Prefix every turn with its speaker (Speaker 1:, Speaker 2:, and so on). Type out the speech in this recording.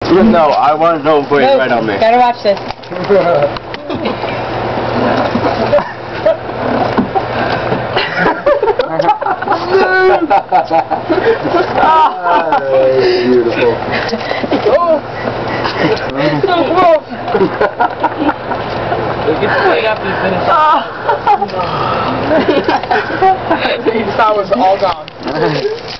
Speaker 1: No, I want to know put it right on me.
Speaker 2: Gotta watch this.
Speaker 1: Beautiful.
Speaker 2: So close.
Speaker 3: Get the leg after you finish.
Speaker 2: That was all gone.